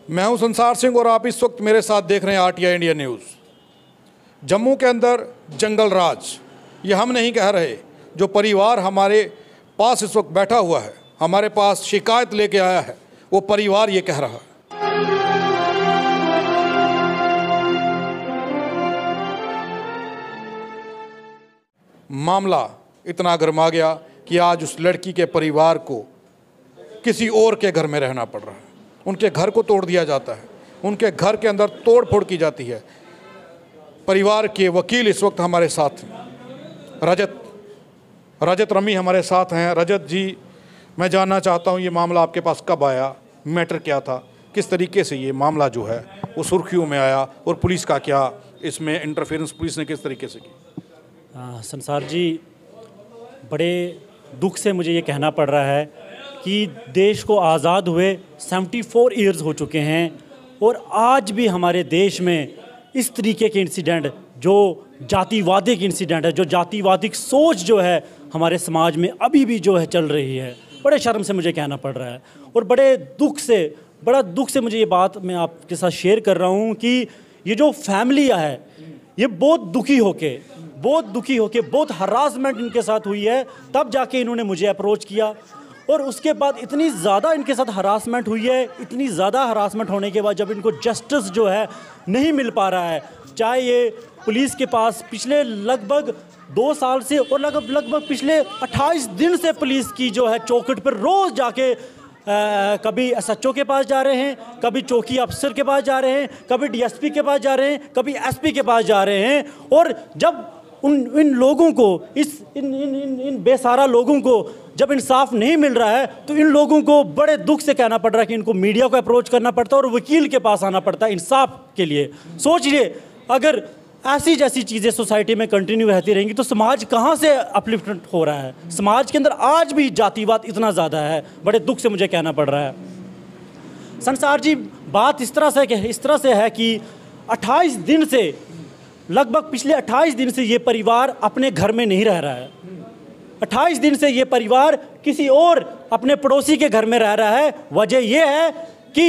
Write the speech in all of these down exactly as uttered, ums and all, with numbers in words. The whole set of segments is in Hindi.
मैं हूं संसार सिंह और आप इस वक्त मेरे साथ देख रहे हैं आरटीआई इंडिया न्यूज़। जम्मू के अंदर जंगल राज, ये हम नहीं कह रहे, जो परिवार हमारे पास इस वक्त बैठा हुआ है, हमारे पास शिकायत लेके आया है, वो परिवार ये कह रहा है। मामला इतना गर्मा गया कि आज उस लड़की के परिवार को किसी और के घर में रहना पड़ रहा है। उनके घर को तोड़ दिया जाता है, उनके घर के अंदर तोड़ फोड़ की जाती है। परिवार के वकील इस वक्त हमारे साथ हैं, रजत रजत रमी हमारे साथ हैं। रजत जी, मैं जानना चाहता हूं, ये मामला आपके पास कब आया, मैटर क्या था, किस तरीके से ये मामला जो है वो सुर्खियों में आया और पुलिस का क्या इसमें इंटरफेरेंस पुलिस ने किस तरीके से की? आ, संसार जी, बड़े दुख से मुझे ये कहना पड़ रहा है कि देश को आज़ाद हुए चौहत्तर इयर्स हो चुके हैं और आज भी हमारे देश में इस तरीके के इंसिडेंट, जो जातिवादिक इंसिडेंट है, जो जातिवादिक सोच जो है हमारे समाज में अभी भी जो है चल रही है, बड़े शर्म से मुझे कहना पड़ रहा है। और बड़े दुख से बड़ा दुख से मुझे ये बात मैं आपके साथ शेयर कर रहा हूँ कि ये जो फैमिली है ये बहुत दुखी होके बहुत दुखी होके बहुत हरासमेंट इनके साथ हुई है, तब जाके इन्होंने मुझे अप्रोच किया। और उसके बाद इतनी ज़्यादा इनके साथ हरासमेंट हुई है, इतनी ज़्यादा हरासमेंट होने के बाद जब इनको जस्टिस जो है नहीं मिल पा रहा है, चाहे ये पुलिस के पास पिछले लगभग दो साल से और लगभग लगभग पिछले अट्ठाईस दिन से पुलिस की जो है चौखट पर रोज़ जाके आ, कभी एस एच ओ के पास जा रहे हैं, कभी चौकी अफसर के पास जा रहे हैं, कभी डी एस पी के पास जा रहे हैं, कभी एस पी के पास जा रहे हैं। और जब उन इन लोगों को इस इन इन इन इन बेसहारा लोगों को जब इंसाफ नहीं मिल रहा है, तो इन लोगों को बड़े दुख से कहना पड़ रहा है कि इनको मीडिया को अप्रोच करना पड़ता है और वकील के पास आना पड़ता है इंसाफ के लिए। सोचिए, अगर ऐसी जैसी चीज़ें सोसाइटी में कंटिन्यू रहती रहेंगी तो समाज कहाँ से अपलिफ्टमेंट हो रहा है? समाज के अंदर आज भी जातिवाद इतना ज़्यादा है, बड़े दुख से मुझे कहना पड़ रहा है। संसार जी, बात इस तरह से इस तरह से है कि अट्ठाईस दिन से लगभग पिछले अट्ठाईस दिन से ये परिवार अपने घर में नहीं रह रहा है। अट्ठाईस दिन से ये परिवार किसी और अपने पड़ोसी के घर में रह रहा है। वजह ये है कि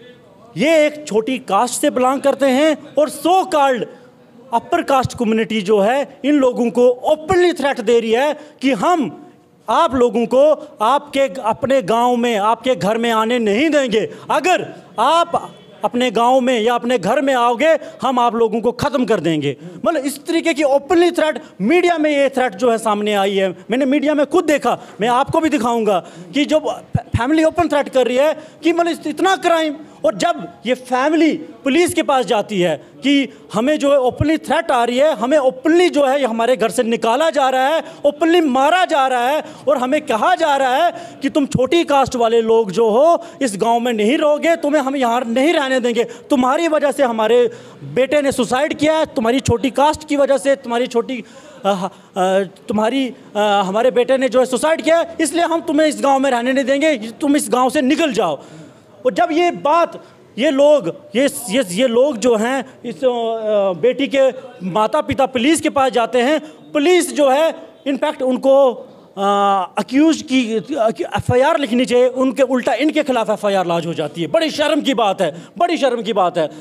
ये एक छोटी कास्ट से बिलोंग करते हैं और so called upper caste community जो है इन लोगों को ओपनली थ्रेट दे रही है कि हम आप लोगों को आपके अपने गांव में, आपके घर में आने नहीं देंगे। अगर आप अपने गांव में या अपने घर में आओगे, हम आप लोगों को ख़त्म कर देंगे। मतलब इस तरीके की ओपनली थ्रेट, मीडिया में ये थ्रेट जो है सामने आई है। मैंने मीडिया में खुद देखा, मैं आपको भी दिखाऊंगा कि जो फैमिली ओपन थ्रेट कर रही है कि मतलब इतना क्राइम। और जब ये फैमिली पुलिस के पास जाती है कि हमें जो है ओपनली थ्रेट आ रही है, हमें ओपनली जो है हमारे घर से निकाला जा रहा है, ओपनली मारा जा रहा है और हमें कहा जा रहा है कि तुम छोटी कास्ट वाले लोग जो हो इस गांव में नहीं रहोगे, तुम्हें हम यहाँ नहीं रहने देंगे, तुम्हारी वजह से हमारे बेटे ने सुसाइड किया है, तुम्हारी छोटी कास्ट की वजह से, तुम्हारी छोटी आ, आ, तुम्हारी आ, हमारे बेटे ने जो है सुसाइड किया है, इसलिए हम तुम्हें इस गाँव में रहने नहीं देंगे, तुम इस गाँव से निकल जाओ। और जब ये बात ये लोग ये ये ये लोग जो हैं इस बेटी के माता पिता पुलिस के पास जाते हैं, पुलिस जो है इनफैक्ट उनको अक्यूज की एफ आई आर लिखनी चाहिए, उनके उल्टा इनके खिलाफ एफ आई आर लॉन्च हो जाती है। बड़ी शर्म की बात है, बड़ी शर्म की बात है।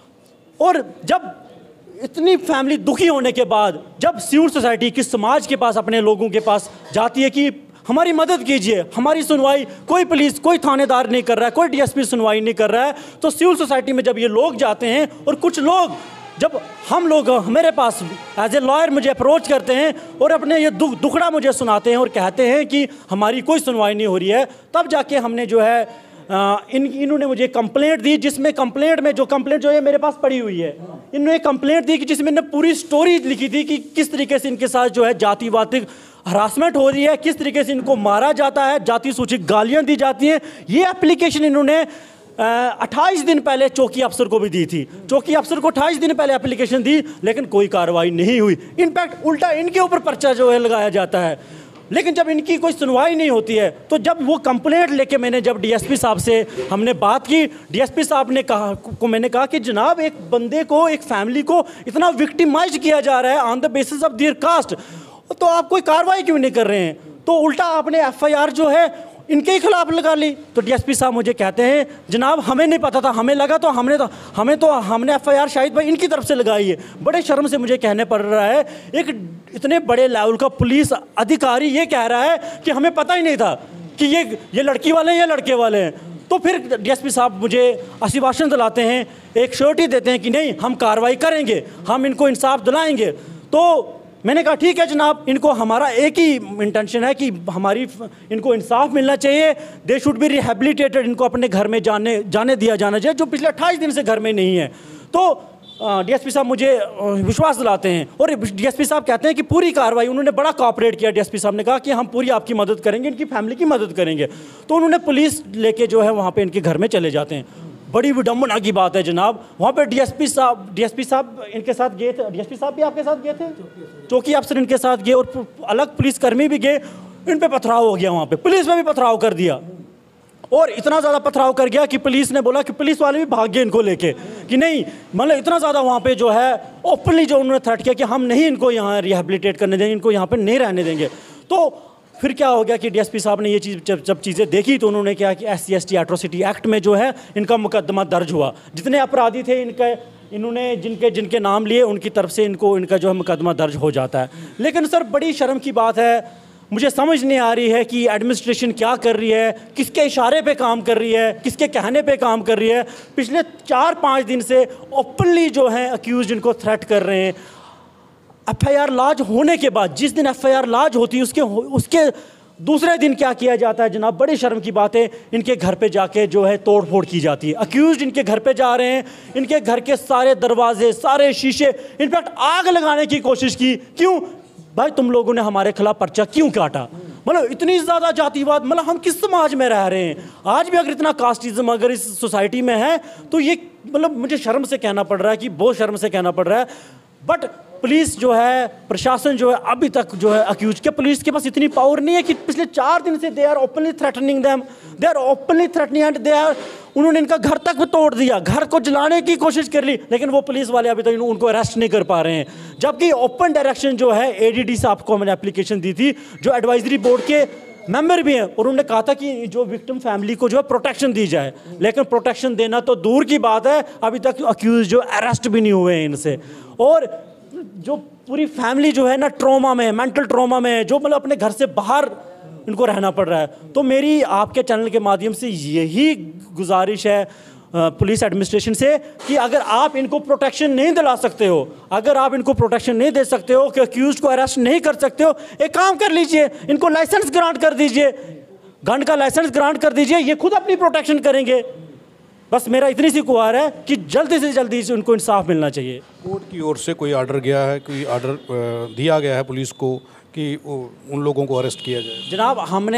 और जब इतनी फैमिली दुखी होने के बाद जब सिविल सोसाइटी किस समाज के पास अपने लोगों के पास जाती है कि हमारी मदद कीजिए, हमारी सुनवाई कोई पुलिस कोई थानेदार नहीं कर रहा है, कोई डी एस पी सुनवाई नहीं कर रहा है, तो सिविल सोसाइटी में जब ये लोग जाते हैं और कुछ लोग जब हम लोग मेरे पास एज ए लॉयर मुझे अप्रोच करते हैं और अपने ये दुख दुखड़ा मुझे सुनाते हैं और कहते हैं कि हमारी कोई सुनवाई नहीं हो रही है, तब जाके हमने जो है आ, इन इन्होंने मुझे कंप्लेंट दी, जिसमें कंप्लेंट में जो कंप्लेंट जो है मेरे पास पड़ी हुई है, इन्होंने कंप्लेंट दी कि जिसमें इन्होंने पूरी स्टोरी लिखी थी कि किस तरीके से इनके साथ जो है जातिवादिक हरासमेंट हो रही है, किस तरीके से इनको मारा जाता है, जाति सूचक गालियां दी जाती हैं। ये एप्लीकेशन इन्होंने अट्ठाईस दिन पहले चौकी अफसर को भी दी थी। चौकी अफसर को अट्ठाईस दिन पहले एप्लीकेशन दी, लेकिन कोई कार्रवाई नहीं हुई। इनफैक्ट उल्टा इनके ऊपर पर्चा जो है लगाया जाता है। लेकिन जब इनकी कोई सुनवाई नहीं होती है, तो जब वो कंप्लेंट लेके मैंने जब डी एस पी साहब से हमने बात की, डी एस पी साहब ने कहा को मैंने कहा कि जनाब, एक बंदे को, एक फैमिली को इतना विक्टिमाइज किया जा रहा है on the basis of their caste, तो आप कोई कार्रवाई क्यों नहीं कर रहे हैं? तो उल्टा आपने एफ आई आर जो है इनके ही खिलाफ लगा ली। तो डीएसपी साहब मुझे कहते हैं जनाब हमें नहीं पता था, हमें लगा तो हमने तो हमें तो हमने एफआईआर शाहिद भाई इनकी तरफ से लगाई है। बड़े शर्म से मुझे कहने पड़ रहा है, एक इतने बड़े लेवल का पुलिस अधिकारी ये कह रहा है कि हमें पता ही नहीं था कि ये ये लड़की वाले हैं या लड़के वाले हैं। तो फिर डीएसपी साहब मुझे आश्वासन दिलाते हैं, एक श्योरिटी देते हैं कि नहीं हम कार्रवाई करेंगे, हम इनको इंसाफ दिलाएंगे। तो मैंने कहा ठीक है जनाब, इनको हमारा एक ही इंटेंशन है कि हमारी इनको इंसाफ मिलना चाहिए, दे शुड बी रिहेबिलिटेटेड, इनको अपने घर में जाने जाने दिया जाना चाहिए जो पिछले अट्ठाईस दिन से घर में नहीं है। तो डीएसपी साहब मुझे विश्वास दिलाते हैं और डीएसपी साहब कहते हैं कि पूरी कार्रवाई, उन्होंने बड़ा कोऑपरेट किया। डीएसपी साहब ने कहा कि हम पूरी आपकी मदद करेंगे, इनकी फैमिली की मदद करेंगे। तो उन्होंने पुलिस लेके जो है वहाँ पे इनके घर में चले जाते हैं। बड़ी विडम्बना की बात है जनाब, वहाँ पे डीएसपी साहब डीएसपी साहब इनके साथ गए थे, डीएसपी साहब भी आपके साथ गए थे, चौकी अफसर इनके साथ गए और अलग पुलिसकर्मी भी गए। इन पे पथराव हो गया, वहाँ पे पुलिस में भी पथराव कर दिया और इतना ज़्यादा पथराव कर गया कि पुलिस ने बोला कि पुलिस वाले भी भाग गए इनको लेके कि नहीं, मतलब इतना ज़्यादा वहाँ पे जो है ओपनली जो उन्होंने थ्रेट किया कि हम नहीं इनको यहाँ रिहेबिलिटेट करने देंगे, इनको यहाँ पे नहीं रहने देंगे। तो फिर क्या हो गया कि डीएसपी साहब ने ये चीज़ जब जब चीज़ें देखी तो उन्होंने क्या कि S C S T atrocity act में जो है इनका मुकदमा दर्ज हुआ। जितने अपराधी थे इनके इन्होंने जिनके जिनके नाम लिए उनकी तरफ से इनको इनका जो है मुकदमा दर्ज हो जाता है। लेकिन सर बड़ी शर्म की बात है, मुझे समझ नहीं आ रही है कि एडमिनिस्ट्रेशन क्या कर रही है, किसके इशारे पे काम कर रही है, किसके कहने पे काम कर रही है। पिछले चार पाँच दिन से ओपनली जो है अक्यूज इनको थ्रेट कर रहे हैं। एफ आई आर लॉज होने के बाद, जिस दिन एफ आई आर लॉज होती है उसके उसके दूसरे दिन क्या किया जाता है जनाब, बड़ी शर्म की बात है, इनके घर पे जाके जो है तोड़ फोड़ की जाती है। अक्यूज इनके घर पे जा रहे हैं, इनके घर के सारे दरवाजे सारे शीशे, इनफैक्ट आग लगाने की कोशिश की। क्यों भाई, तुम लोगों ने हमारे खिलाफ पर्चा क्यों काटा? मतलब इतनी ज़्यादा जातिवाद, मतलब हम किस समाज में रह रहे हैं? आज भी अगर इतना कास्टिज्म अगर इस सोसाइटी में है तो ये मतलब मुझे शर्म से कहना पड़ रहा है कि बहुत शर्म से कहना पड़ रहा है। बट पुलिस जो है, प्रशासन जो है अभी तक जो है अक्यूज के, पुलिस के पास इतनी पावर नहीं है कि पिछले चार दिन से they are openly threatening them, they are openly threatening and they are, उन्होंने इनका घर तक भी तोड़ दिया, घर को जलाने की कोशिश कर ली, लेकिन वो पुलिस वाले अभी तक उनको अरेस्ट नहीं कर पा रहे हैं। जबकि ओपन डायरेक्शन जो है एडीडी साहब को मैंने एप्लीकेशन दी थी, जो एडवाइजरी बोर्ड के मेंबर भी हैं, और उन्होंने कहा था कि जो विक्टिम फैमिली को जो है प्रोटेक्शन दी जाए, लेकिन प्रोटेक्शन देना तो दूर की बात है, अभी तक अक्यूज जो अरेस्ट भी नहीं हुए हैं इनसे। और जो पूरी फैमिली जो है ना ट्रॉमा में, मेंटल ट्रॉमा में, जो मतलब अपने घर से बाहर इनको रहना पड़ रहा है। तो मेरी आपके चैनल के माध्यम से यही गुजारिश है पुलिस एडमिनिस्ट्रेशन से कि अगर आप इनको प्रोटेक्शन नहीं दिला सकते हो, अगर आप इनको प्रोटेक्शन नहीं दे सकते हो, कि अक्यूज को अरेस्ट नहीं कर सकते हो, एक काम कर लीजिए, इनको लाइसेंस ग्रांट कर दीजिए, गन का लाइसेंस ग्रांट कर दीजिए, ये खुद अपनी प्रोटेक्शन करेंगे। बस मेरा इतनी सी गुहार है कि जल्दी से जल्दी से उनको इंसाफ मिलना चाहिए। कोर्ट की ओर से कोई आर्डर गया है, कोई आर्डर दिया गया है पुलिस को कि उन लोगों को अरेस्ट किया जाए? जनाब हमने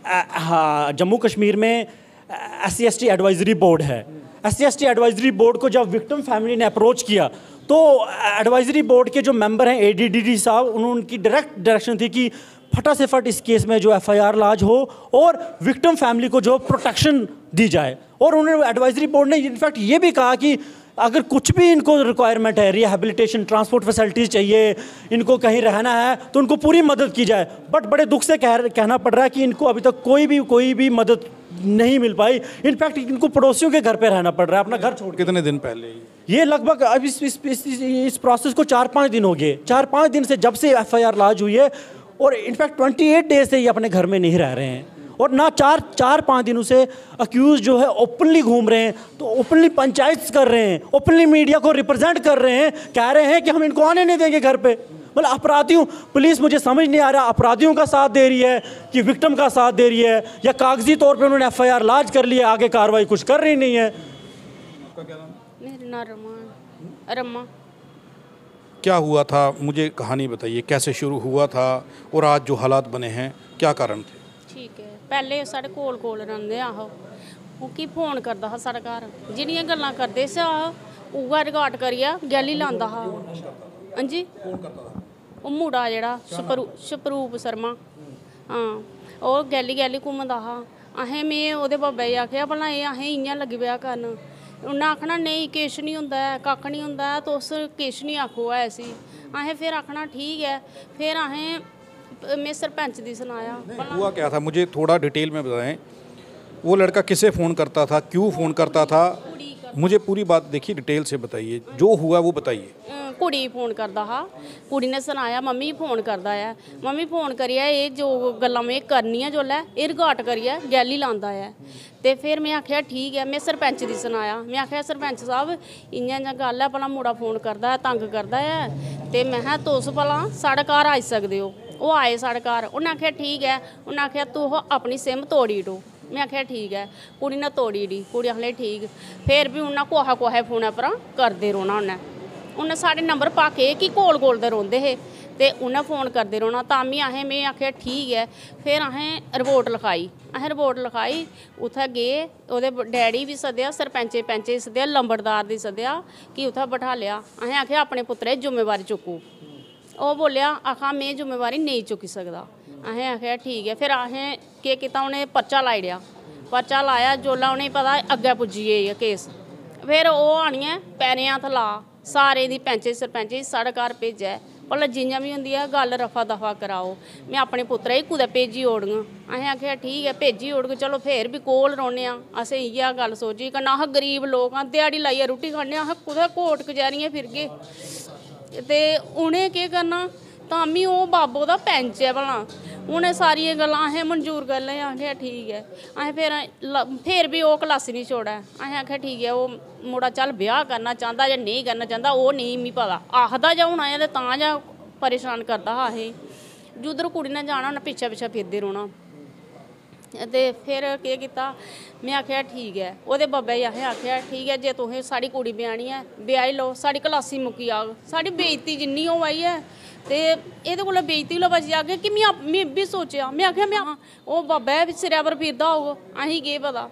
हाँ, जम्मू कश्मीर में S C S T advisory board है, S C S T advisory board को जब विक्टिम फैमिली ने अप्रोच किया तो एडवाइजरी बोर्ड के जो मेंबर हैं ए डी डी डी साहब, उनकी डायरेक्ट डायरेक्शन थी कि फटा से फट इस केस में जो एफ आई आर लॉज हो और विक्टिम फैमिली को जो प्रोटेक्शन दी जाए। और उन्होंने एडवाइजरी बोर्ड ने इनफैक्ट ये भी कहा कि अगर कुछ भी इनको रिक्वायरमेंट है, रिहेबिलिटेशन, ट्रांसपोर्ट फैसिलिटीज़ चाहिए, इनको कहीं रहना है, तो उनको पूरी मदद की जाए। बट बड़े दुख से कह कहना पड़ रहा है कि इनको अभी तक कोई भी कोई भी मदद नहीं मिल पाई। इनफैक्ट इनको पड़ोसियों के घर पे रहना पड़ रहा है, अपना घर छोड़। कितने दिन पहले? ये लगभग अब इस इस, इस, इस, इस प्रोसेस को चार पाँच दिन हो गए, चार पाँच दिन से जब से एफ आई आर लॉज हुई है, और इनफैक्ट अट्ठाईस डेज से ये अपने घर में नहीं रह रहे हैं, और ना चार चार पाँच दिनों से अक्यूज जो है ओपनली घूम रहे हैं, तो ओपनली पंचायत कर रहे हैं, ओपनली मीडिया को रिप्रेजेंट कर रहे हैं, कह रहे हैं कि हम इनको आने नहीं देंगे घर पे। मतलब अपराधियों, पुलिस मुझे समझ नहीं आ रहा अपराधियों का साथ दे रही है कि विक्टिम का साथ दे रही है, या कागजी तौर पे उन्होंने एफ आई आर लॉज कर लिया, आगे कार्रवाई कुछ कर रही नहीं है। मेरा नाम रमा रमा। क्या हुआ था, मुझे कहानी बताइए, कैसे शुरू हुआ था और आज जो हालात बने हैं, क्या कारण थे? ठीक है, पहले साढ़े कोल कोल रहिंदे आहो, की फोन करदा हा साढ़े घर, जिहड़ियां गल्लां करदे सी आहो उ'ऐ रिकार्ड करियै गैली लांदा हा। हां जी, ओह् मुड़ा जेह्ड़ा शपरू शपरूप शर्मा, हाँ, ओह् गैली गैली घूमदा हा। अहें में ओह्दे बब्बै गी आखेआ भला एह् अहें इ'यां लग्गी पेआ करन, उन्नै आखना नेईं किश नहीं होंदा है, कक्ख नहीं होंदा है, तुस किश नहीं आखो ऐ इसी। असें फिर आखना ठीक है, फिर असें मैं सरपंच दी सुनाया। हुआ क्या था, मुझे थोड़ा डिटेल में बताएं। वो लड़का किसे फ़ोन करता था, क्यों फ़ोन करता था, मुझे पूरी बात देखिए डिटेल से बताइए, जो हुआ वो बताइए। कुड़ी फोन करता हा, कुड़ी ने सुनाया मम्मी फोन करता है, मम्मी फोन करिए ये जो गल्लां में करनियां जोल्लै एह् रिकार्ड करिए गैली लांदा है। ते फिर मैं आख्या ठीक है, मैं सरपंच दी सुनाया। मैं आख्या सरपंच साहब इ'यां इ'यां गल्ल है, भला मुड़ा फोन करदा है, तंग करदा है, ते मैं हा तुस भला साढ़े घर आई सकदे हो। ओह् आए साढ़े घर, उन्हें आख्या ठीक है, उन्हें आख्या तू अपनी सिम तोड़ी डो। मैं आख्या ठीक है, कुड़ी ने तोड़ी डी, कुड़ी आखले ठीक। फिर भी उन्हें कुहा कुहा फोन पर करदे रौह्ना, उन्हें उन्हें साढ़े नंबर पाके कि कोल कोल दे रौंदे हे, ते उन्हें फ़ोन करदे रौह्ना। तामी असें में आखेआ ठीक है। फिर असें रिपोर्ट लिखाई, असें रिपोर्ट लिखाई, उत्थें गे, ओह्दे डैडी बी सद्देआ, सरपंचे पैंचे सद्देआ, लंबड़दार दी सद्देआ कि उत्थें बठा लिया। असें आखेआ अपने पुत्तरै दी जिम्मेवारी चुक्को। ओह् बोलेआ आखा में जिम्मेवारी नेईं चुक्की सकदा। असें आखेआ ठीक है। फिर असें केह् कीता, उ'नें पर्चा लाई ओड़ेआ। पर्चा लाया, जोल्लै उ'नेंगी पता अग्गें पुज्जी गे केस, फिर ओह् आनियै पैरें हत्थ ला सारे दी पैंचे सरपंचे साढ़े घर भेजा, भला जियां भी होंदी है गल्ल रफा दफा कराओ, मैं अपने पुत्तरै गी कुदै भेजी ओड़ङ। असें आखेआ ठीक है भेजी ओड़ग, चलो फिर भी कोल रौह्ने आं। असें इ'यै गल्ल सोची, कन्नै अस गरीब लोक आं, ध्याड़ी लाइयै रुट्टी खन्ने, अस कुदै कोर्ट कचैरियां फिरगे ते उ'नें केह् करना। तामी ओह् बाबो दा पैंच है, भला उ'नें सारियां गल्लां असें मंजूर कर लियां। आखेआ ठीक है। असें फिर फिर भी ओह् क्लासी नहीं छोड़ै। असें आखेआ ठीक है, ओह् मुड़ा चल ब्याह करना चांह्दा जां नेईं करना चांह्दा ओह् नेईं मिगी पता, आखदा जां होना ते तां जां परेशान करदा हा असें। जुद्धर कुड़ी ने जाना उन्नै पिच्छे पिच्छे फिरदे रौह्ना। ते फिर केह् कीता, में आखेआ ठीक है। ओह्दे बब्बै गी असें आखेआ ठीक है, जे तुसें साढ़ी कुड़ी ब्याहनी है ब्याही लो, साढ़ी क्लासी मुक्की जाग, साढ़ी बेइज्जती जिन्नी होआ दी है ते एह्दे कोला बेइज्जती कोला बची जागे। कि में में बी सोचेआ, में आखेआ में ओह् बब्बै बी सिरै पर फिरदा होग, असें केह् पता।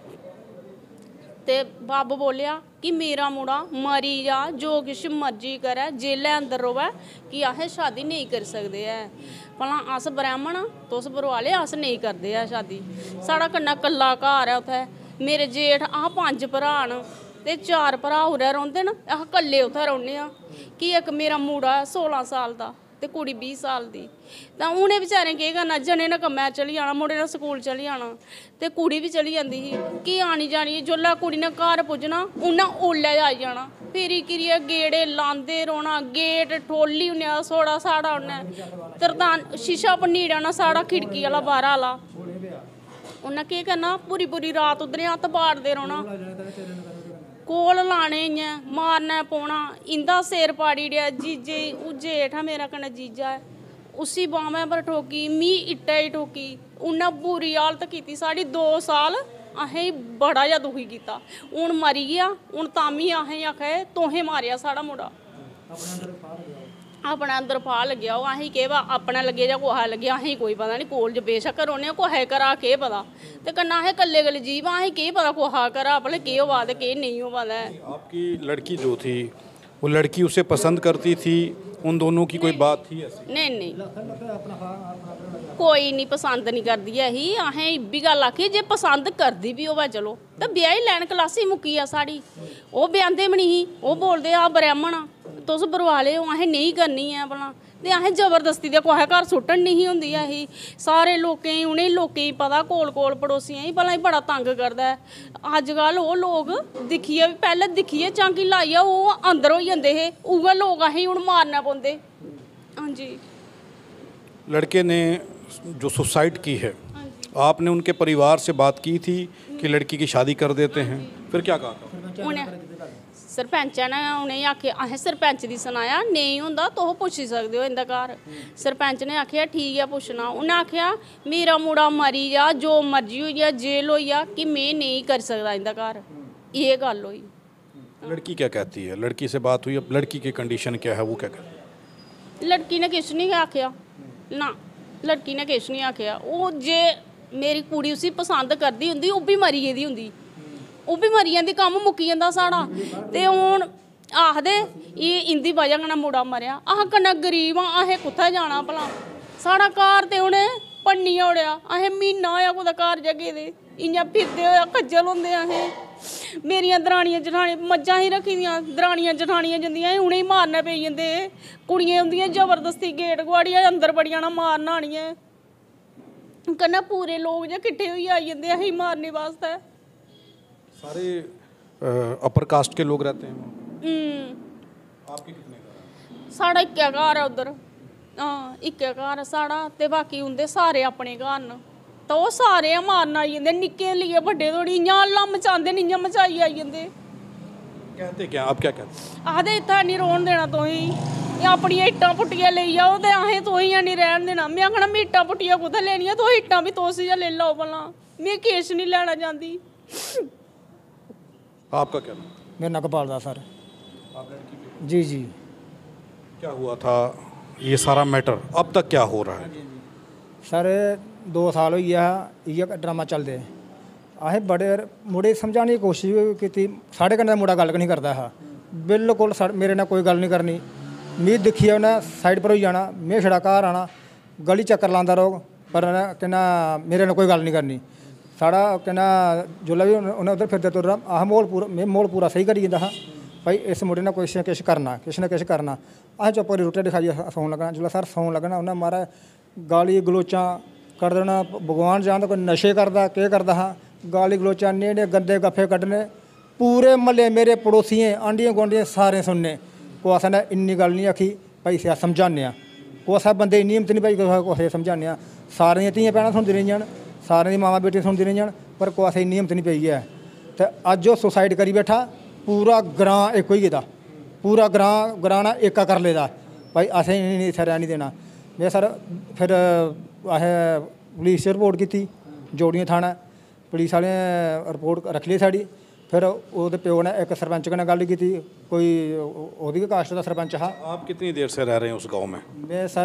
ते बब्ब बोलेआ कि मेरा मुड़ा मरी जा, जो किश मर्जी करै, जेलै अंदर रवै, कि असें शादी नेईं करी सकदे ऐ। भला अस ब्राह्मण आं, तुस बरवाले, अस नेईं करदे ऐ शादी। साढ़ा कन्नै कल्ला घर ऐ उत्थै, मेरे जेठ अस पंज भ्राऽ न ते चार भ्राऽ उरै रौंह्दे न, अस कल्ले उत्थै रौह्ने आं। कि इक मेरा मुड़ा ऐ सोलां साल दा ते कुड़ी बीह् साल दी। तां उ'नें बेचारें केह् करना, जने ने कम्मै चली जाना, मुड़े ने स्कूल चली जाना, ते कुड़ी बी चली जंदी ही। कि आनी जानी जोल्लै कुड़ी ने घर पुज्जना उन्नै ओल्लै आई जाना, फिरी किरियै गेड़े लांदे रौह्ना, गेट ठोली उन्नै सोड़ा साड़ा, उन्नै तरतान शीशा भन्नीड़े उन्नै साढ़ा खिड़की आह्ला बाह्रा आह्ला। उन्नै केह् करना, पूरी पूरी रात उद्धर हत्थ बाड़दे रौह्ना, कोल लाने इ'यां मारना पौना। इंदा सिर पाड़ी ओड़ेआ जीजे, ओह् जेठ ऐ मेरा कन्नै जीजा ऐ, उसी बाह्में पर ठोकी, मी इट्टा ही ठोकी। उन्नै बुरी हालत कीती साढ़ी। दो साल असें बड़ा गै दुखी कीता। हून मरी गेआ, हून तामी असें आखेआ तुसें मारेआ साढ़ा मुड़ा, अपने अंदर फाह् लग्गेआ। ओह् असें केह् पता अपने लग्गे जां कुसै लग्गे, असें कोई पता नहीं। कोल च बेशक्क रौह्ने, कुसै घरा केह् पता। ते कन्नै असें कल्ले कल्ले जीव, असें केह् पता कुसै घरा भला केह् होआ ते केह् नहीं होआ दा है। आपकी लड़की जो थी वो लड़की उसे पसंद करती थी, उन दोनों की कोई बात थी ऐसी? नहीं नहीं, कोई नहीं पसंद नहीं करदी है ही। असें इब्बी गल्ल आखी जे पसंद करदी भी होवै चलो ते ब्याही लैन, क्लासी मुक्की आ साढ़ी। ओह् ब्याहंदे बी नहीं ही, ओह् बोलदे आ ब्राह्मण आ, तुस बरवाले हो, असें नेईं करनी ऐ भला। ते असें जबरदस्ती दे कुसै घर सुट्टन नहीं होंदी ऐ ही। सारे लोकें गी, उ'नें लोकें गी पता, कोल कोल पड़ोसियें गी, भला एह् बड़ा तंग करदा है। अज्जकल ओह् लोग दिक्खियै पैह्ले दिक्खियै झांकी लाइयै ओह् अंदर होई जंदे हे, उ'ऐ लोग असें हून मारना पौंदे। हाँ जी। लड़के ने जो सुसाइड की है, आपने उनके परिवार से बात की थी कि लड़की की शादी कर देते हैं, फिर क्या कहा था? उ'नें सरपंच ने उ'नेंगी आखेआ, असें सरपंच दी सनाया नेईं होंदा तुस पुच्छी सकदे हो इं'दे घर। सरपंच ने आखेआ ठीक है पुच्छना। उ'नें आखेआ मेरा मुड़ा मरी जा, जो मर्जी होई जा, जेल होई जा, कि में नहीं करी सकदा इं'दे घर। ये गल्ल होई। लड़की क्या कहती है? लड़की से बात हुई, अब लड़की की कंडीशन क्या है, वो क्या कहती है? लड़की ने किश नहीं आखेआ ना, लड़की ने किश नहीं आखेआ। ओह् जे मेरी कुड़ी उसी पसंद करदी होंदी, ओह् बी मरी गेदी होंदी, ओह् बी मरी जंदी, कम्म मुक्की जंदा साढ़ा। ते हून आखदे एह् इं'दी बजह कन्नै मुड़ा मरेआ। अस कन्नै गरीब आं, असें कुत्थै जाना भला। साढ़ा घर ते उ'नें भन्नी ओड़ेआ, असें म्हीना होएआ कुदै घर जा गेदे, इ'यां फिरदे होएआ खज्जल होंदे असें। मेरियां दरानियां जठानियां मज्जां ही रखी दियां, दरानियां जठानियां जंदियां उ'नें ही मारना पेई जंदे, कुड़ियां उंदियां जबरदस्ती गेट गुआड़ियै अंदर बड़ी जाना मारना आनियै, कन्नै पूरे लोग जे किट्ठे होई आई जंदे असें मारने वास्ते। सारे अपर कास्ट के लोग रहते हैं वहाँ? आपके कितने घर हैं? साढ़ा इक्कै घर है उद्धर, हाँ इक्कै घर है साढ़ा, ते बाकी उंदे सारे अपने घर न, तो ओह् सारे मारन आई जंदे, निक्के लेइयै बड्डे धोड़ी इ'यां हल्ला मचांदे न, इ'यां मचाई आई जंदे। कहते क्या आप क्या कहते? आखदे इत्थै निं रौह्न देना तुसीं, अपनियां इट्टां पुट्टियां लेई जाओ ते असें तुसीं निं रैह्न देना। में आखना में इट्टां पुट्टियां कुत्थै लेनियां, तुस इट्टां भी तुस गै लेई लैओ भला, में किश नहीं लैना चाहती। आपका क्या नाम? मेरा नाम गोपाल दास सर। आप लड़की के? जी जी। क्या हुआ था ये सारा मैटर, अब तक क्या हो रहा है? सर दो साल होई गया इ'यै ड्रामा चलदे, असें बड़े मुड़े समझाने की कोशिश कीती, साढ़े कन्नै मुड़ा गल्ल नहीं करदा हा बिल्कुल, मेरे नाल कोई गल्ल नहीं करनी, मी दिक्खियै उन्नै साइड पर होई जाना, में छड़ा घर आना, गली चक्कर लांदा रौह्ग पर कहना मेरे नाल कोई गल्ल नहीं करनी। साढ़ा कहना जोल्लै बी उन्नै उद्धर फिरदे तुरना, अस म्हौल पूरा में म्हौल पूरा स्हेई करी जंदा हा भाई इस मुड़े ने कुछ ना किश करना, किश ना किश करना। असें चुप्प करियै रुट्टी खाइयै सौन लग्गना, जिसलै सर सौन लग्गना उन्नै म्हाराज गाली गलोचां कर देना, भगवान जानदा कोई नशे करदा केह् करदा हा, गाली गलोचां ने ने गंदे गफ्फे कड्ढने, पूरे म्हल्ले मेरे पड़ोसियें आंढियें गुआंढियें सारें सुनने। कुसै ने इन्नी गल्ल नहीं आखी भाई इसी अस समझाने आं, कुसै बंदे इन्नी हिम्मत नहीं भाई कुसै समझाने आं, सारें दियां धियां भैनां सुनदी रेहियां न, सारें दी मावां बेटियां सुनदी रेहियां न, पर कुसै इन्नी हिम्मत नहीं पेई ऐ। ते अज्ज ओह् सुसाइड करी बैठा, पूरा ग्रां इक होई गेदा, पूरा ग्रां ग्रां ना एका कर लेदा भाई असें इन्नी इत्थै रैह्न नहीं देना। में सर फिर असें पुलिस च रिपोर्ट कीती जोड़ियां थाना, पुलिस आह्लें रिपोर्ट रक्खी लेई साढ़ी। फिर ओह्दे प्यो ने एक सरपंच कन्नै गल्ल कीती, कोई ओह्दी गै कास्ट दा सरपंच हा। आप कितनी देर से रह रहे हैं उस गांव में? मैं सर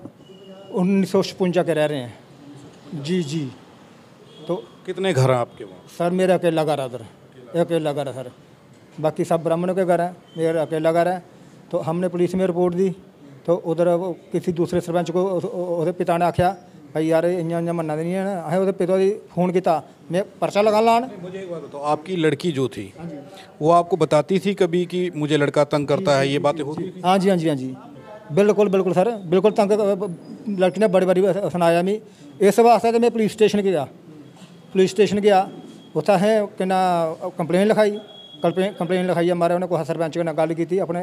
उन्नीस सौ छपुंजा के रह रहे हैं। जी जी। तो कितने घर हैं आपके वहाँ? सर मेरा अकेला घर है उधर, अकेला घर है सर, बाकी सब ब्राह्मणों के घर हैं, मेरा अकेला घर है। तो हमने पुलिस में रिपोर्ट दी, तो उधर किसी दूसरे सरपंच को उसके पिता ने आख्या भाई यार इ'यां इ'यां मन्ना दे नहीं है ना, असें उसके पिता दी फ़ोन किया, मैं पर्चा लगा लान। मुझे एक बात बताओ, आपकी लड़की जो थी वो आपको बताती थी कभी कि मुझे लड़का तंग करता है, ये बातें होती थी? हाँ जी हाँ जी हाँ जी बिल्कुल बिल्कुल सर, बिल्कुल तंग लड़की ने बड़ी बारी सनाया मी, इस वास्ते तो मैं पुलिस स्टेशन गया, पुलिस स्टेशन गया, उत्थै असें किन्ना कंप्लेन लिखाई, कंप्लेन लिखाई मारे उन्हें कुसै सरपंच कन्नै गल्ल की, अपने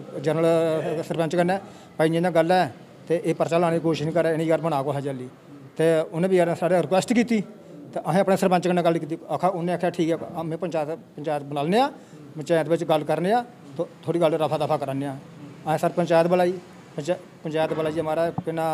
जनरल सरपंच कन्नै भाई इ'यां गल्ल है तो यह पर्चा लाने की कोशिश नहीं करे, इन्नी यार बना कुसै जल्दी। तो उन्हें भी यार साढ़े रिक्वेस्ट की, तो असें अपने सरपंच कन्नै गल्ल की, आखा उन्हें आख्या ठीक है में पंचायत पंचायत बुला लैने, पंचायत बिच गल्ल करने, तो थोड़ी गल्ल रफा दफा कराने। असें सर पंचायत बुलाई, पंचायत बुलाइयै महाराज किन्ना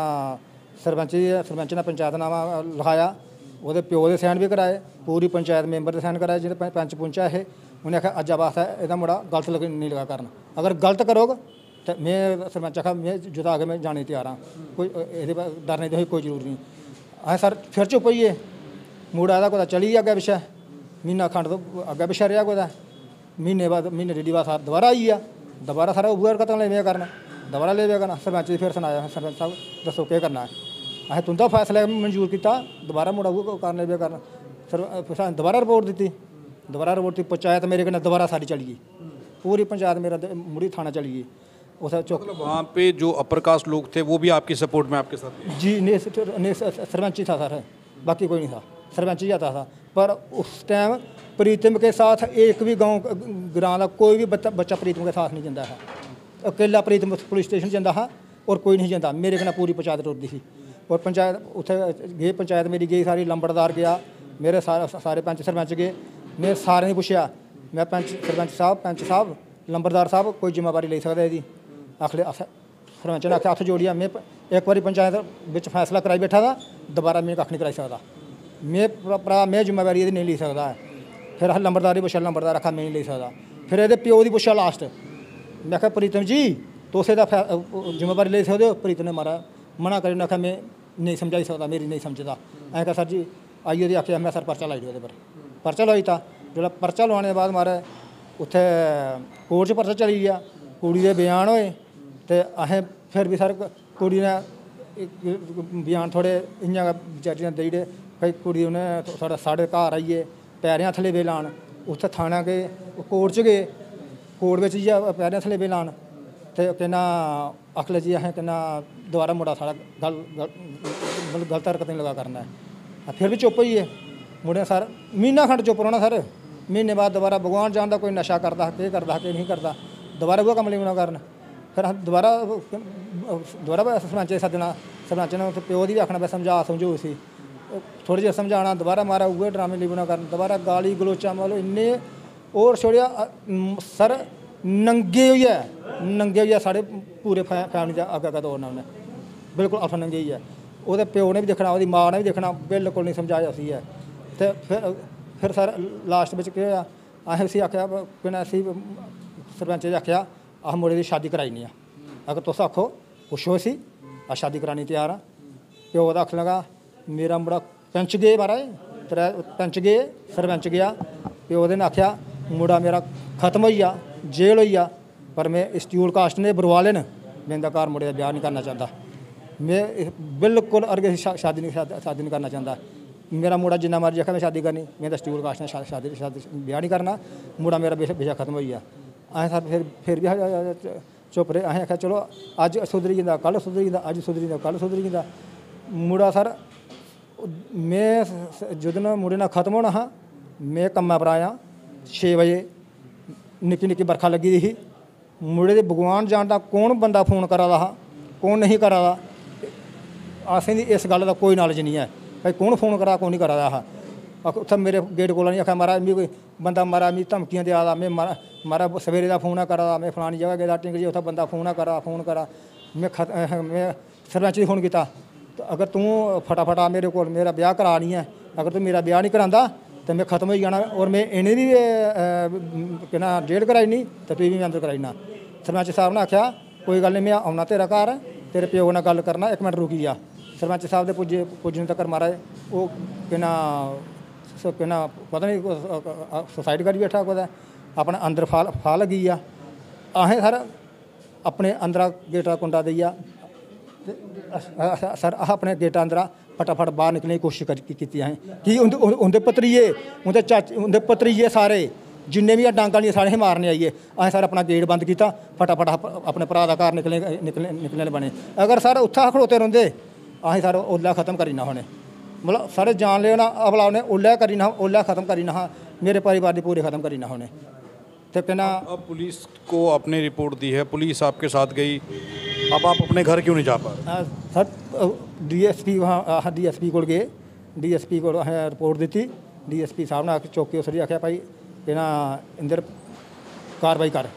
सरपंच सरपंच ने पंचायत नामा लिखाया, ਉਹਦੇ ਪਿਓ ਦੇ ਸਾਈਨ भी कराए, पूरी पंचायत मैंबर ਦੇ ਸਾਈਨ कराए, ਜਿਹੜੇ पंच पुंच है उन्हें आख्या अज्ज वास्ते ਇਹਦਾ मुड़ा गलत लग नहीं लगा करना, अगर गलत करोगे तो मैं सरपंच आखा मैं जुदा के मैं जाने तैयार हाँ, कोई ये डरने की कोई जरूरत नहीं। अस सर फिर चुप होइए, मुड़ा ਇਹਦਾ कुदै चली अग्गें पिच्छे, म्हीना खंड तो अग्गें पिच्छे रेहा कुदै, म्हीने बाद म्हीने डेढ़ी बाद सार दोबारा आई गया, दोबारा सारा उ'ऐ हरकतां ले करना, दोबारा ले करना। सरपंच जी फिर सनाया सरपंच साहब दसो केह् करना है, असें तुं'दा फैसला मंजूर किया, दोबारा मुड़ा उ'ऐ करने पे करना। सर फिर दोबारा रिपोर्ट दी, दोबारा रिपोर्ट दी, पंचायत मेरे कन्नै दोबारा सारी चली गई, पूरी पंचायत मेरा मुड़ी थाना चली गई। उस चौक वहाँ पे जो अपर कास्ट लोग थे वो भी आपकी सपोर्ट में आपके साथ? जी नहीं सरपंच ही था सर, बाकी कोई नहीं था, सरपंच ही आता था। पर उस टाइम प्रीतम के साथ एक भी गाँव ग्रां का कोई भी बच्चा बच्चा प्रीतम के साथ नहीं जाता है, अकेला प्रीतम पुलिस स्टेशन जाता हा और कोई नहीं जाता, मेरे कन्नै पूरी पंचायत टुरदी थी। और पंचायत उत्थे गए, पंचायत मेरी गई सारी, लंबड़दार गया, मेरे सारे सारे पंच सरपंच गए, मैं सारे ने पुछया, मैं पंच सरपंच साहब पंच साहब लंबड़दार साहब कोई जिम्मेवारी ले सकदा एह्दी? आखले सरपंच ने आख्या हत्थ जोड़िया, मैं एक बारी पंचायत बिच फैसला कराई बैठा था, दोबारा मैं कक्ख नहीं कराई सकदा, मैं भरा मैं जिम्मेवारी एह्दी नहीं लेई सकदा है। फिर अस लंबड़दार गी पुच्छेआ, लंबड़दार आखा मैं नहीं लेई सकदा। फिर एह्दे प्यो दी पुच्छेआ लास्ट, मैं आखेआ प्रीतम जी तुस एह्दा जिम्मेवारी लेई सकदे हो? प्रीतम ने मारा मना करी, उन्हें आखेआ मैं नहीं समझाई सकदा, मेरी नहीं समझदा। असें कहा सर जी आइए दी आखेआ, मैं सर पर्चा लाई ओह्दे पर, पर्चा लोआई दित्ता। जिसलै पर्चा लोआने दे बाद मारे उत्थे कोर्ट च पर्चा चली गया, कुड़ी दे बयान होए, ते असें फिर भी सर कुड़ी ने बयान थोड़े इ'यां गै जज ने देई ओड़े भाई कुड़ी उ'नें थोड़ा साढ़े घर आइयै पैरें हत्थ लगे लान, उत्थे थाना गए कोर्ट च गए कोर्ट बिच इ'यै पैरें थल्ले पे लान ते कहना अखिल जी असें कहना दोबारा मुड़ा साढ़ा गल मतलब गलत हरकत नहीं लगा करना है फिर भी चुप होई गे मुड़े सर म्हीना खंड चुप रौह्ना सर महीने बाद दोबारा भगवान जानदा कोई नशा करदा केह् करदा केह् नहीं करदा दोबारा उ'ऐ कम्म लगी करन फिर अस दोबारा दोबारा सरपंच गी सद्दना सरपंच ने उत्थे प्यो दी बी आखना भाई समझा समझो इसी थोड़े जेहा समझाना दोबारा मारा उ'ऐ ड्रामे लिबना करन दोबारा गाली गलोचा मतलब इन्ने होर छोड़िया सर नंगे होइयै नंगे होइयै साढ़े पूरे फैमिली दा अग्गें अग्गें दौड़ना उन्नै बिल्कुल अफ नंगे ही है ओह्दे प्यो ने भी दिक्खना ओह्दी मां ने भी दिक्खना बिल्कुल नहीं समझाया उसी है ते फिर फिर सर लास्ट बिच केह् होया असें उसी आखेआ कन्नै उसी सरपंच गी आखेआ अस मुड़े दी शादी कराई आ अगर तुस आखो पुच्छो इसी अस शादी कराने त्यार आं प्यो दा आखन लगा मेरा मुड़ा पैंच गे महाराज त्रै पैंच गे सरपंच गया प्यो ने आखेआ मुड़ा मेरा खत्म होई जा जेल होई जा पर मैं स्टूल कास्ट ने बरवाले न मैं इंदा घर मुड़े दा ब्याह नहीं करना चाहता मैं बिल्कुल अर्गे शादी नहीं शादी नहीं करना चाहता मेरा मुड़ा जिन्ना मर्जी आखे मैं शादी करनी मैं स्टूल कास्ट ने शादी शादी ब्याह नहीं करना मुड़ा मेरा बेशक खत्म होई जा असें सर फिर फिर भी चुप रेह् असें आखेआ चलो अज्ज सुधरी जंदा कल सुधरी जंदा अज्ज सुधरी जंदा कल सुधरी जंदा मुड़ा सर मैं जिस मुड़े ने खत्म होना हा मैं कम्मै पर आया छे बजे निक्की निक्की बरखा लगी दी ही मुड़े दे भगवान जानदा कौन बंदा फोन करा दा हा कौन नहीं करा दा असें दी इस गल्ल दा कोई नॉलेज नहीं है भाई कौन फोन करा कौन नहीं करा दा हा उत्थे मेरे गेट कोल नहीं आखेआ महाराज मिगी कोई बंदा मारा मिगी धमकियां देआ दा मैं मारा मारा सवेरे दा फोन करा दा मैं फलानी जगह गेदा टिंग जी उत्थे बंदा फोन करा फोन करा मैं खत मैं सरपंच गी फोन कीता अगर तू फटाफट आ मेरे कोल मेरा ब्याह करा नहीं है अगर तू मेरा ब्याह नहीं करांदा तो मैं खत्म हो जाना और मैं इन्हें भी केह् ना डेट कराई नहीं तो तुगी भी मैं अंदर कराई ना सरपंच साहब ने आख्या कोई गल नहीं मैं औना तेरा घर तेरे प्यो ने गल करना एक मिनट रुकी जा सरपंच साहब दे पुज्जे पुज्जने तक महाराज वो केह् ना केह् ना पता नहीं सुसाइड करी बैठा कुदै अपने अंदर फा फा लगी आ असें सर अपने अंदरा गेटा कुंडा देइया सर अस अपने गेटा अंदरा फटाफट बाहर निकलने की कोशिश की असें कि उंदे पत्रिये उंदे चाचे उंदे पत्रिये सारे जिन्ने भी डांगा नहीं सारे मारने आइए असें सर अपना गेट बंद किया फटाफट अपने भरा का घर निकले निकले निकलने बने अगर सर उत्थै खड़ोते रौंदे असें सर ओल्लै खत्म करी ना होने मतलब सारे जान लेना अवला उन्हें ओल्लै करी ना ओल्लै खत्म करी ना मेरे परिवार की पूरे खत्म करी ना होने तो कहना अब पुलिस को आपने रिपोर्ट दी है पुलिस आपके साथ गई अब आप अपने घर क्यों नहीं जा पा रहे सर डी एस पी वहाँ डी एस पी को गए डी एस पी को असें रिपोर्ट दी डी एस पी साहब ने आके चौकी उस आख्या भाई कहना इंदर कार्रवाई कर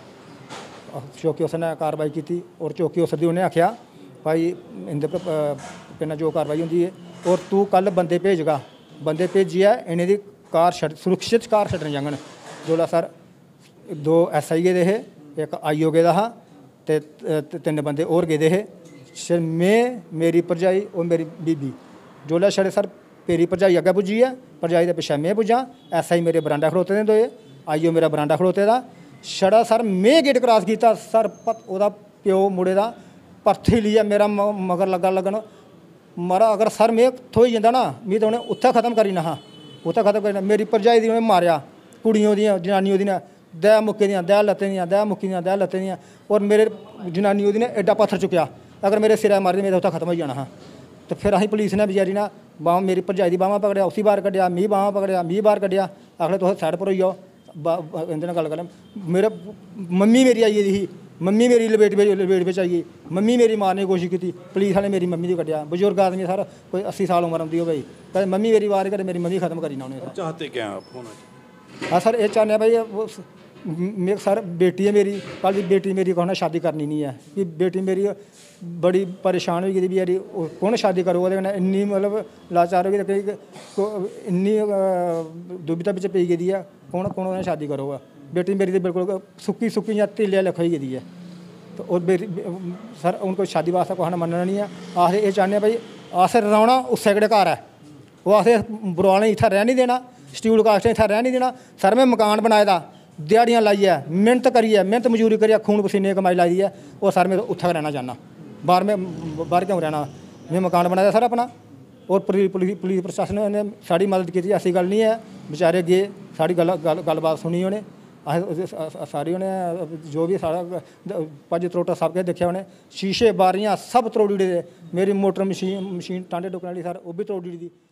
चौकी उस कार्रवाई की और चौकी उस उन्हें आख्या भाई इंदर कहना जो कार्रवाई होंगी है और तू कल बंदे भेजगा बंदे भेजिए इन्हें दी कार छड़ सुरक्षित कार छड्डने जाङन जोल्लै सर दो एस आई गेदे हे एक आई ओ गेदा हा ते तिन्न बंदे होर गेदे हे सिर में मेरी भरजाई और मेरी बीबी जोल्लै छड़े सर मेरी भरजाई अग्गें पुज्जी ऐ भरजाई दे पिच्छे में पुज्जां एस आई मेरे बरांडा खड़ोते दे दोए आई ओ मेरा बरांडा खड़ोते दा छड़ा सर में गेट क्रॉस कीता सर ओह्दा प्यो मुड़े दा परथी लिया मेरा मगर लग्गा लग्गन मारा अगर सर में थ्होई जंदा ना मिगी तो उ'नें उत्थै खत्म करी ना हा उत्थै खत्म करी मेरी भरजाई दी उ'नें मारेआ कुड़ियों दियां जनानियों दियां दै मुक्के दियां दै लत्तें दियां दै मुक्की दियां दै लत्तें दियां और मेरे जनानी ओह्दी ने एड्डा पत्थर चुक्केआ अगर मेरे सिरै मारी मेरा उत्थै खत्म होई जाना हा तो फिर असीं पुलिस ने बेचारी ने बांह मेरी भरजाई दी बांह् पकड़ेआ उसी बाहर कड्ढेआ मी बांह् पकड़ेआ मी बाहर कड्ढेआ आखले तुस साइड पर होई जाओ इंदे नाल गल्ल कर मेरे मम्मी मेरी आई गेदी ही मम्मी मेरी लपेट लपेट बिच आई गई मम्मी मेरी मारने की कोशिश की पुलिस वाले मेरी मम्मी दी कड्ढेआ बजुर्ग आदमी सर कोई अस्सी साल उम्र होंदी हो भाई कदें मम्मी मेरी वार करे मेरी मम्मी खत्म करी ना उन्हें चाहते क्या आप होना हाँ सर ये चाहते भाई मेरे सर बेटी है मेरी कल की बेटी मेरी कौन शादी करनी नहीं है कि बेटी मेरी बड़ी परेशान हो गई बेचारी कौन शादी करो ओह्दे कन्नै इन्नी मतलब लाचार हो गई इन्नी दुविधा बिच पेई गेदी है कौन कौन उन्हें शादी करोगा बेटी मेरी तो बिल्कुल सुक्की सुक्की इ'यां ढिल्ले लेखा होई गेदी है तो और बेटी सर हूँ कोई शादी वास्ते कुसै ने मन्नना नहीं है आखदे एह् चाहन्ने भाई अस रौह्ना उस्सै केह्ड़े घर है ओह् आखदे बुरवालें इत्थै रैह् नहीं देना स्टूल कास्टें इत्थै रैह् नहीं देना सर में मकान बनाए दा दिहाड़ियां लाइयै मेहनत करियै मेहनत मजूरी करियै खून पसीने कमाई लाई दी है और सर में उत्थै गै रैह्ना चाहन्ना बाहर में बाहर क्यों रहना में मकान बनाया सर अपना और पुलिस पुलिस प्रशासन ने साड़ी मदद की ऐसी गल नहीं है बेचारे गे साड़ी गल गल गलबात सुनी उन्हें, अस सारी उन्हें जो भी सारा भज त्रोटा सब किश दिक्खेआ उन्हें, शीशे बारियां सब त्रोड़ी ओड़े दे, मेरी मोटर मशीन मशीन टांडे डुक्कने आह्ली सर ओह् बी त्रोड़ी ओड़ी दी।